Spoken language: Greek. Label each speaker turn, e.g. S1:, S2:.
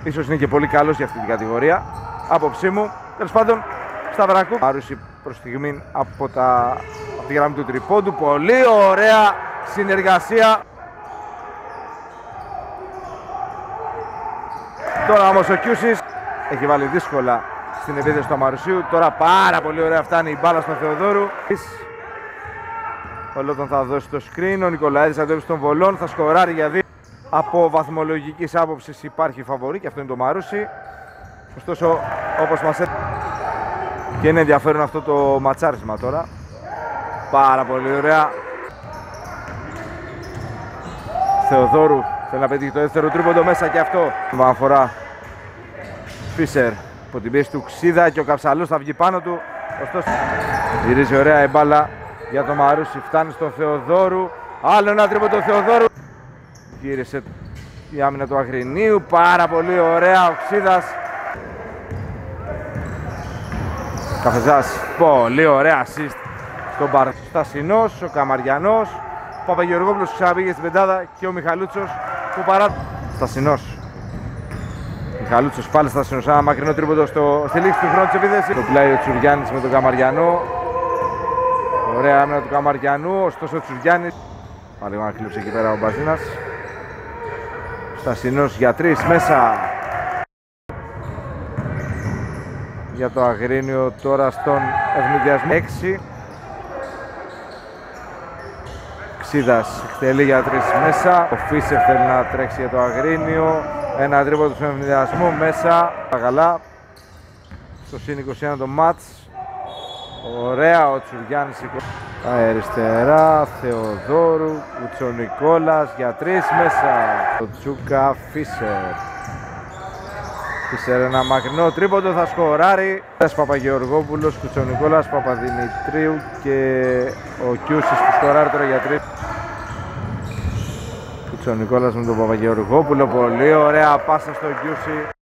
S1: ίσως είναι και πολύ καλός για αυτή την κατηγορία. Άποψή μου, τέλος πάντων, Σταυρακού. Μάρουση προς στιγμή από τη γραμμή του τριπόντου. Πολύ ωραία συνεργασία. Τώρα όμως ο Κιούσης έχει βάλει δύσκολα στην επίθεση του Αμαρουσίου. Τώρα πάρα πολύ ωραία φτάνει η μπάλα στον Θεοδόρου. Ο Λότον θα δώσει το screen. Ο Νικολαίδης θα δώσει τον Βολόν. Θα σκοράρει για δύο. Από βαθμολογικής άποψης υπάρχει φαβορί και αυτό είναι το Μαρούσι. Ωστόσο, όπως μας έδωσε, και είναι ενδιαφέρον αυτό το ματσάρισμα τώρα. Πάρα πολύ ωραία. Θεοδόρου θέλει να πετύχει το δεύτερο τρίποντο μέσα και αυτό. Αφορά Φίσερ από την πίεση του Ξίδα και ο Καψαλός θα βγει πάνω του. Ωστόσο, γυρίζει ωραία η μπάλα για το Μαρούσι. Φτάνει στον Θεοδόρου. Άλλο ένα τρίποντο Θεοδόρου. Γύρισε η άμυνα του Αγρινίου. Πάρα πολύ ωραία ο Ξίδας. Καφεζάς, πολύ ωραία assist στον Στασινός, ο Καμαριανός, ο Παπαγεωργόπουλος που ξαναπήγε στην πεντάδα και ο Μιχαλούτσος που παρά... Στασινός. Μιχαλούτσος πάλι Στασινός, ένα μακρινό τρίποντο στη λήξη του χρόνου της επίθεσης. Το πλάει ο Τσουριάννης με τον Καμαριανό. Ωραία άμυνα του Καμαριανού, ωστόσο ο Τσουριάννης. Πάλι να κλείψε εκεί πέρα ο Μπαζίνας. Στασινός για 3 μέσα. Για το Αγρίνιο τώρα στον ευνηδιασμό 6. Ξίδας εκτελεί για 3 μέσα. Ο Φίσερ θέλει να τρέξει για το Αγρίνιο. Ένα τρίποντο στον ευνηδιασμό μέσα. Παγαλά. Στο συν 21 το μάτς. Ωραία ο Τσουριάννης. Αριστερά Θεοδόρου. Κουτσονικόλας για 3 μέσα. Το Τσούκα Φίσερ. Φίσερ ένα μακρινό τρίποντο, θα σκοράρει. Παπαγεωργόπουλος, Κουτσονικόλας, Παπαδημητρίου και ο Κιούσης που σκοράρει τώρα για 3. Κουτσονικόλας με τον Παπαγεωργόπουλο, πολύ ωραία πάσα στο Κιούσι.